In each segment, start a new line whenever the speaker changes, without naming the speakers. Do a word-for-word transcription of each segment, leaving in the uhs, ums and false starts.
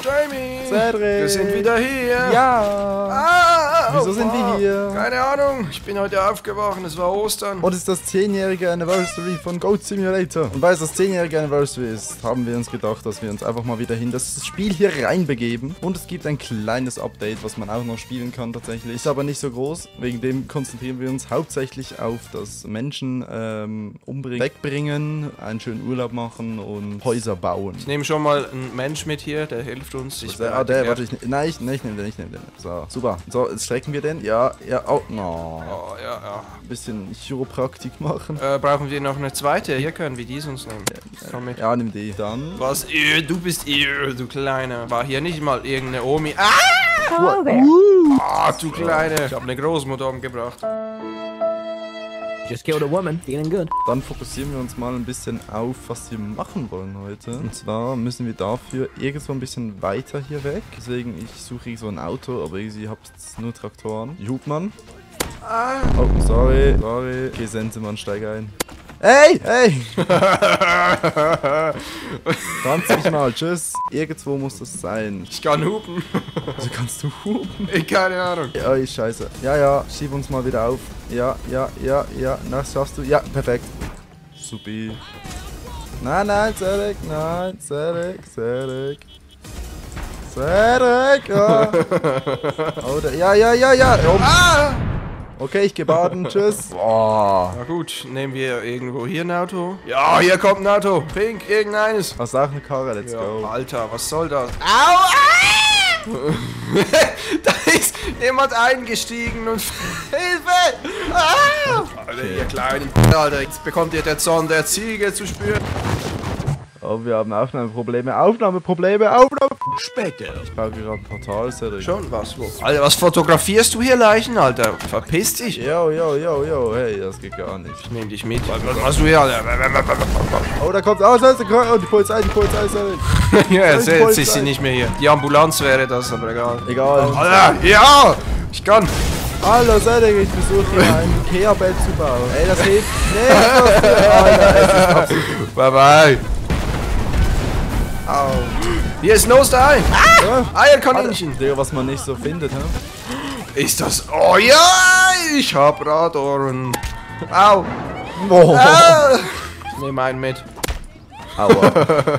Jamie.
Cedric.
Wir sind wieder hier.
Ja.
Ah,
Wieso
oh,
sind wir
wow.
hier?
Keine Ahnung. Ich bin heute aufgewacht. Es war Ostern.
Und es ist das zehnjährige Anniversary von Goat Simulator. Und weil es das zehnjährige Anniversary ist, haben wir uns gedacht, dass wir uns einfach mal wieder hin das Spiel hier reinbegeben. Und es gibt ein kleines Update, was man auch noch spielen kann tatsächlich. Ist aber nicht so groß. Wegen dem konzentrieren wir uns hauptsächlich auf das Menschen ähm, umbringen, wegbringen, einen schönen Urlaub machen und Häuser bauen.
Ich nehme schon mal einen Mensch mit hier, der hilft uns. Ich
Der, ah, der, warte, ich, nein, ich, nein, ich nehme den, ich nehme den. So, super. So, jetzt strecken wir den. Ja, ja, oh, no.
Oh, ja, ja.
Ein bisschen Chiropraktik machen.
Äh, brauchen wir noch eine zweite? Hier können wir die sonst nehmen. Komm mit.
Ja, nimm die. Dann.
Was? Äh, du bist äh, du Kleiner. War hier nicht mal irgendeine Omi? Ah!
Hello there.
Ah, du Kleine. Ich habe eine Großmutter umgebracht.
Just killed a woman. Feeling good.
Dann fokussieren wir uns mal ein bisschen auf, was wir machen wollen heute. Und zwar müssen wir dafür irgendwo ein bisschen weiter hier weg. Deswegen, ich suche so ein Auto, aber irgendwie habt ihr nur Traktoren. Die Hubmann.
Ah.
Oh, sorry, sorry. Okay, Sensemann, steig ein. Hey, hey! Tanz mich mal, tschüss. Irgendwo muss das sein.
Ich kann hupen.
Also kannst du hupen?
Ich keine Ahnung.
Ja, oh, scheiße. Ja, ja, schieb uns mal wieder auf. Ja, ja, ja, ja. Na, schaffst du? Ja, perfekt. Supi. Nein, nein, Cedric, nein, Cedric, Cedric. Cedric, ja. Oh, da, ja, ja, ja, ja. Oh.
Ah!
Okay, ich geh baden, tschüss. Boah.
Na gut, nehmen wir irgendwo hier ein Auto. Ja, hier kommt ein Auto. Pink, irgendeines.
Hast du auch eine Karre? Let's
Ja,
go.
Alter, was soll das? Au! Ah! Da ist jemand eingestiegen und Hilfe! Ah! Alter, ihr kleinen Alter, jetzt bekommt ihr der Zorn der Ziege zu spüren.
Oh, wir haben Aufnahmeprobleme, Aufnahmeprobleme, Aufnahme.
Später.
Ich baue gerade ein Portal, Cedric.
Schon was? Wo? Alter, was fotografierst du hier, Leichen, Alter? Verpiss dich.
Yo, yo, yo, yo, hey, das geht gar nicht.
Ich nehm dich mit. Was, was machst du hier, Alter?
Oh, da kommt, oh, das ist oh, die Polizei, die Polizei, Cedric.
Ja, jetzt,
Die
jetzt
Polizei.
ist sie nicht mehr hier. Die Ambulanz wäre das, aber egal.
Egal.
Alter, ja! Ich kann.
Hallo, Cedric, ich versuche hier ein Ikea-Bett zu bauen. Ey, das hilft nicht. Alter, es ist absolut.
Bye bye. Au. Hier ist ein Osterei. Ah! Eierkaninchen.
Digga, was man nicht so findet, hä?
Ist das... Oh ja, ich hab Radohren. Au.
Boah.
Ah. Ich nehme einen mit.
Aua.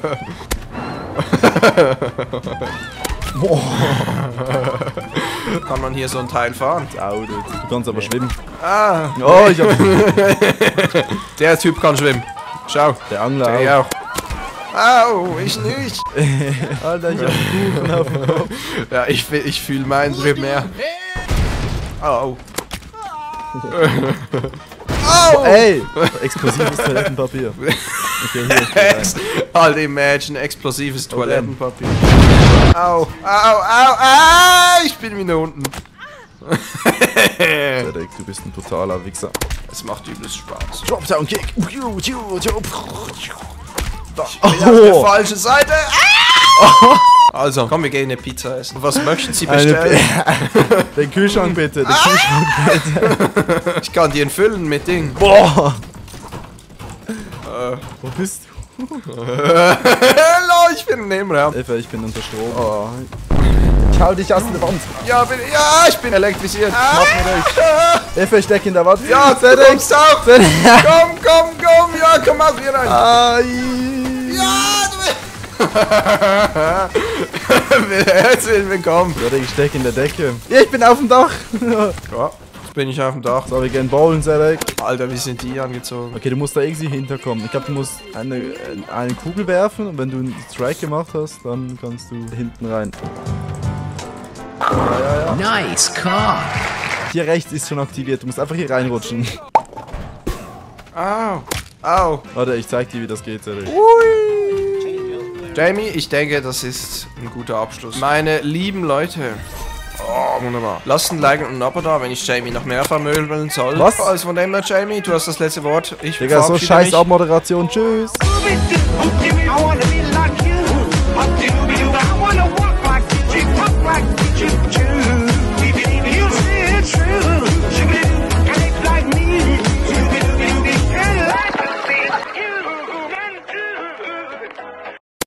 Boah.
Kann man hier so ein Teil fahren?
Au, du kannst aber schwimmen.
Ah.
Oh, ich hab...
Der Typ kann schwimmen. Schau.
Der Angler
Der
auch.
auch. Au, ich nicht.
Alter, ich hab einen Kuchen auf dem Kopf.
Ja, ich, ich fühle meinen drüben mehr. Au. Au.
Ey! Explosives Toilettenpapier. Okay, hier ist der
Ex Halt imagine, explosives Toilettenpapier. Au, au, au, au, ich bin wieder unten.
Cedric, du bist ein totaler Wichser.
Es macht übelst Spaß.
Dropdown Kick!
Ich bin auf der falschen Seite. Ah! Also, komm, wir gehen eine Pizza essen. Was möchten Sie bestellen?
Den Kühlschrank bitte, den Kühlschrank bitte.
Ich kann den füllen mit Ding.
Boah! Äh. Wo bist du?
Hallo, ich bin im Nebenraum.
Hilfe, ich bin unter Strom. Oh. Ich hau dich aus der Wand.
Ja, bin, ja, ich bin elektrisiert.
Mach mir durch. Hilfe, ich steck in der Wand.
Ja,
Cedric!
du kommst auch.
Cedric!
Komm, komm, komm. Ja, komm auch hier rein.
Ai.
Ja, du Herzlich willkommen.
Cedric, ich steck in der Decke. Ja, ich bin auf dem Dach.
Ja, jetzt bin ich auf dem Dach.
So, wir gehen bowlen, Cedric.
Alter, wie sind die angezogen?
Okay, du musst da irgendwie hinterkommen. Ich glaube, du musst eine, eine Kugel werfen und wenn du einen Strike gemacht hast, dann kannst du hinten rein. Ja, ja, ja.
Nice car.
Hier rechts ist schon aktiviert. Du musst einfach hier reinrutschen.
Au, au.
Warte, ich zeig dir, wie das geht, Cedric.
Jamie, ich denke, das ist ein guter Abschluss. Meine lieben Leute. Oh, wunderbar. Lasst ein Like und ein Abo da, wenn ich Jamie noch mehr vermöbeln soll.
Was?
Also von dem her, Jamie, du hast das letzte Wort. Ich
Digga, so
verabschiede
scheiß
mich.
Abmoderation. Tschüss.
I wanna be